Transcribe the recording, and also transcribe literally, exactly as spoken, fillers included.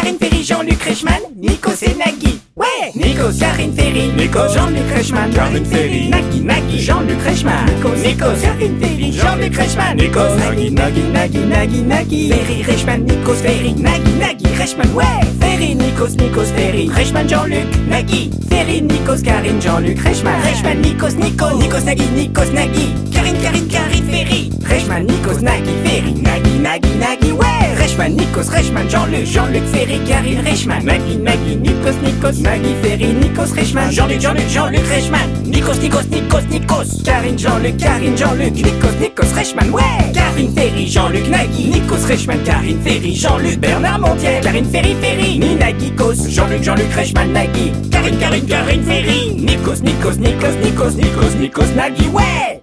Karine Ferry, Jean-Luc Reichmann, Nikos et Nagui. Ouais, Nikos, Karine Ferry, Nikos, Jean-Luc Reichmann, Karine Ferry, Nagui, Nagui, Jean-Luc Reichmann, Nikos, Nikos, Karine Ferry, Jean-Luc Reichmann, Nikos, Nagui, Nagui, Nagui, Nagui, Nagui, Ferry, Reichmann, Nikos, Ferry, Nagui, Nagui, Reichmann, ouais, Ferry, Nikos, Nikos, Ferry, Reichmann, Jean-Luc, Nagui, Ferry, Nikos, Karine, Jean-Luc Reichmann, Reichmann, Nikos, Nikos, Nikos, Nagui, Nikos, Nagui, Karine, Karine, Karine Ferry, Reichmann, Nikos, Nagui, Ferry, Nagui, Nagui, Nagui, ouais, Reichmann, Nikos, Reichmann, Jean-Luc, Jean-Luc Ferry, Karine Reichmann, Nagui, Nagui, Nikos, Nikos, Nagui, Ferry, Nikos, Reichmann, Jean-Luc, Jean-Luc, Jean-Luc Reichmann, Nikos, Nikos, Nikos, Nikos, Karine, Jean-Luc, Karine, Jean-Luc, Nikos, Nikos, Reichmann, ouais, Karine Ferry, Jean-Luc, Nagui, Nikos, Reichmann, Karine Ferry, Jean-Luc, Bernard Montiel, Karine Ferry, Ferry, Ni, Nagui, Kos, Jean-Luc, Jean-Luc Reichmann, Nagui, Karine, Karine, Karine Ferry, Nikos, Nikos, Nikos, Nikos, Nikos, Nikos, Nagui, ouais.